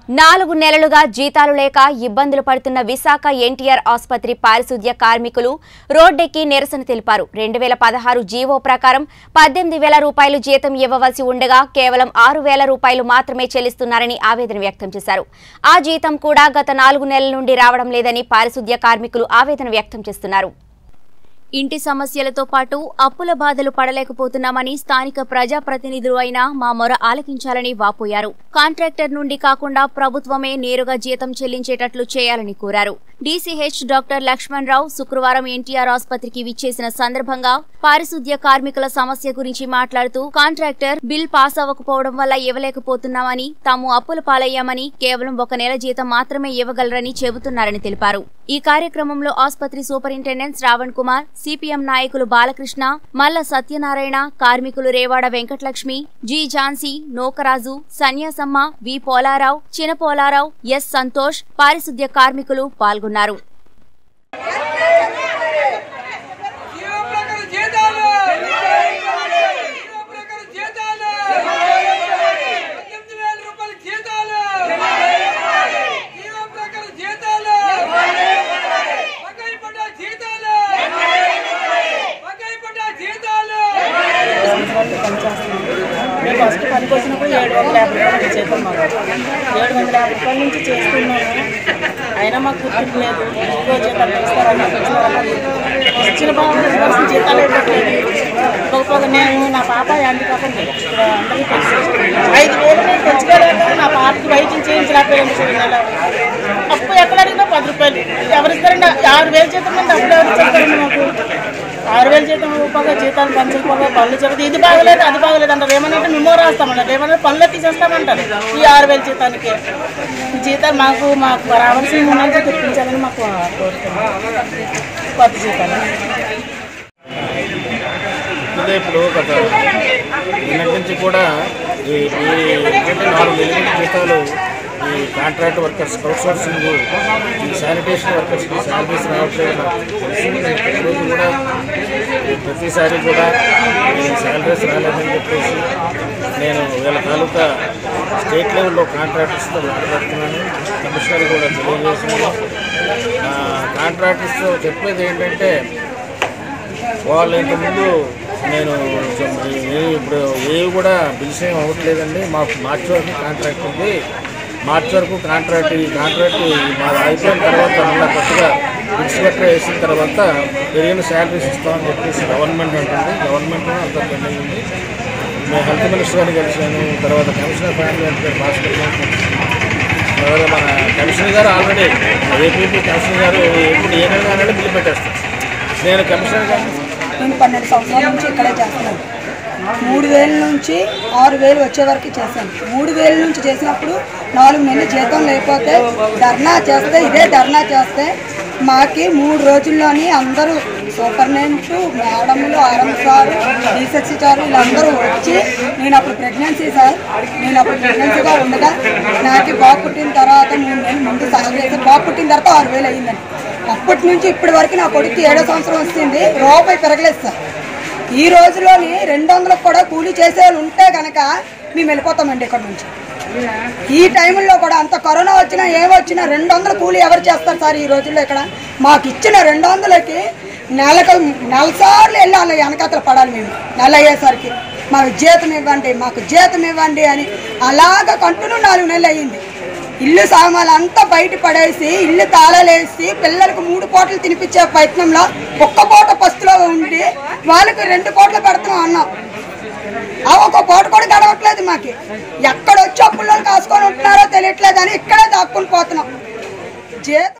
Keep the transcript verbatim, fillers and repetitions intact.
నాలుగు నెలలుగా జీతాలు లేక ఇబ్బందులు పడుతున్న విశాఖ ఎన్టీఆర్ ఆసుపత్రి పారిశుద్ధ్య కార్మికులు రోడ్డెక్కి నిరసన తెలిపారు. రెండు వేల పదహారు జీవో ప్రకారం పద్దెనిమిది వేల రూపాయలు జీతం ఇవ్వవలసి ఉండగా కేవలం ఆరు వేల రూపాయలు మాత్రమే చెల్లిస్తున్నారని ఆవేదన వ్యక్తం చేశారు. ఆ జీతం కూడా గత నాలుగు నెలల నుండి రావడం లేదని పారిశుద్ధ్య కార్మికులు ఆవేదన వ్యక్తం చేస్తున్నారు. ఇంటి సమస్యలతో పాటు అప్పుల బాధలు పడలేకపోతున్నామని స్థానిక ప్రజాప్రతినిధులు అయినా మా మొర ఆలకించాలని వాపోయారు. కాంట్రాక్టర్ నుండి కాకుండా ప్రభుత్వమే నేరుగా జీతం చెల్లించేటట్లు చేయాలని కోరారు. డీసీహెచ్ డాక్టర్ లక్ష్మణ్ రావు శుక్రవారం ఎన్టీఆర్ ఆసుపత్రికి విచ్చేసిన సందర్భంగా పారిశుద్ధ్య కార్మికుల సమస్య గురించి మాట్లాడుతూ కాంట్రాక్టర్ బిల్ పాస్ అవ్వకపోవడం వల్ల ఇవ్వలేకపోతున్నామని, తాము అప్పుల పాలయ్యామని, కేవలం ఒక నెల జీతం మాత్రమే ఇవ్వగలరని చెబుతున్నారని తెలిపారు. ఈ కార్యక్రమంలో ఆసుపత్రి సూపరింటెండెంట్ శ్రావణ్ కుమార్, సిపిఎం నాయకులు బాలకృష్ణ, మల్ల సత్యనారాయణ, కార్మికులు Revada Venkatalakshmi, G Jhansi, Nokaraju, Sanyasamma, V Polarao, Chinna Polarao, yes Santosh, పారిశుద్ధ్య కార్మికులు పాల్గొన్నారు. మేము ఫస్ట్ పనికి వచ్చినప్పుడు ఏడు వందల యాభై రూపాయలు జీతం మాకు ఏడు వందల యాభై రూపాయల నుంచి చేస్తున్నాము. అయినా మాకు గుర్తింపు లేదు. ఇంకో జీతాలు ఇస్తారన్నా వచ్చిన బాగా జీతాలు ఇవ్వట్లేదు. ఇంకొక నేను నా పాప హ్యాండికాపండి ఇక్కడ అందరికీ తెలుసు. ఐదు వేలు నేను తెచ్చుకోలేక నా పాపకి వైద్యం చేయించలేకపోయాను. నెల అప్పు ఎక్కడ అడిగినా పది రూపాయలు ఎవరిస్తారండి? ఆరు వేలు జీతం నుండి అప్పుడు ఎవరు ఇచ్చేస్తారండి? మాకు ఆరు వేలు జీతం రూపాయలు జీతాలు పంచకపోగా పనులు చెబుతుంది. ఇది బాగలేదు అది బాగలేదు అంటారు. ఏమనంటే మేము రాస్తామన్నారు, ఏమన్నా పనులు తీసేస్తామంటారు. ఈ ఆరు వేల జీతానికి జీతాలు మాకు మాకు రావాల్సిన ఉన్నంత తెప్పించాలని మాకు కోరుతున్నాం. కొత్త జీతాలు ఇప్పుడు గత నిన్నటి నుంచి కూడా ఈ నాలుగు నెలల జీతాలు ఈ కాంట్రాక్ట్ వర్కర్స్, అవుట్ సోర్సింగ్, ఈ శానిటేషన్ వర్కర్స్కి శాలరీస్ రావట్లేదు. ప్రతిరోజు కూడా ప్రతిసారి కూడా శాలరీస్ రాలేదని చెప్పేసి నేను వీళ్ళ తాలూకా స్టేట్ లెవెల్లో కాంట్రాక్టర్స్తో మాట్లాడుతున్నాను. కమిషనర్ కూడా తెలియజేస్తున్నాను. కాంట్రాక్టర్స్తో చెప్పేది ఏంటంటే వాళ్ళు ఇంతకుముందు నేను ఇప్పుడు ఏవి కూడా బిల్స్ ఏమి అవ్వట్లేదండి, మాకు మార్చి వరకు కాంట్రాక్ట్ ఉంది, మార్చి వరకు కాంట్రాక్ట్ ఈ కాంట్రాక్ట్ మాది అయిపోయిన తర్వాత మళ్ళీ కొత్తగా బిల్స్ గట్రా వేసిన తర్వాత పెరిగిన శాలరీస్ ఇస్తామని చెప్పేసి గవర్నమెంట్ అంటుంది. గవర్నమెంట్ అంతా పెండింగ్ ఉంది. నేను హెల్త్ మినిస్టర్ గారిని కలిసాను. తర్వాత కమిషనర్ ఫ్యామిలీ వెల్ఫేర్ భాస్కర్ గారు, తర్వాత మన కమిషనర్ గారు ఆల్రెడీ ఏపీపీ కమిషనర్ గారు ఎప్పుడు ఏ నెల అనేది బిల్లు పెట్టేస్తాను. నేను కమిషనర్ గారు నేను పన్నెండు సంవత్సరాల నుంచి ఇక్కడే చేస్తున్నాను. మూడు వేల నుంచి ఆరు వేలు వచ్చే వరకు చేశాను. మూడు వేల నుంచి చేసినప్పుడు నాలుగు నెలలు జీతం లేకపోతే ధర్నా చేస్తే ఇదే ధర్నా చేస్తే మాకి మూడు రోజుల్లోని అందరూ సూపర్నెంట్ మేడములు, ఆర్ఎం సార్, డీసెక్సీ సార్ వీళ్ళందరూ వచ్చి నేను అప్పుడు ప్రెగ్నెన్సీ సార్ నేను అప్పుడు ప్రెగ్నెన్సీగా ఉండగా నాకు బాబు పుట్టిన తర్వాత మూడు నెలలు ముందు సాగు చేసి బాబు పుట్టిన తర్వాత ఆరు వేలు అయ్యిందండి. అప్పటి నుంచి ఇప్పటి వరకు నా కొడుకు ఏడో సంవత్సరం వస్తుంది, రూపాయి పెరగలేదు సార్. ఈ రోజులోని రెండు వందలకు కూడా కూలీ చేసే వాళ్ళు ఉంటే కనుక మేము వెళ్ళిపోతామండి ఇక్కడ నుంచి. ఈ టైంలో కూడా అంత కరోనా వచ్చినా ఏమొచ్చినా రెండు వందల కూలీ ఎవరు చేస్తారు సార్ ఈ రోజుల్లో? ఇక్కడ మాకు ఇచ్చిన రెండు వందలకి నెలకు నెల సార్లు వెళ్ళి వాళ్ళ వెనకాతలు పడాలి. మేము నెల అయ్యేసరికి మాకు జీతం ఇవ్వండి మాకు జీతం ఇవ్వండి అని అలాగ కంటిన్యూ నాలుగు నెలలు అయ్యింది. ఇల్లు సామాన్లు అంతా బయట పడేసి ఇల్లు తాళాలేసి పిల్లలకు మూడు పూటలు తినిపించే ప్రయత్నంలో ఒక్క పూట పస్తులో ఉండి వాళ్ళకి రెండు పూటలు పెడుతున్నాం అన్నాం. ఆ ఒక్క పూట కూడా గడవట్లేదు మాకు. ఎక్కడొచ్చి అప్పుల్లో కాసుకొని ఉంటున్నారో తెలియట్లేదు అని ఇక్కడే దాక్కుని పోతున్నాం. జీతం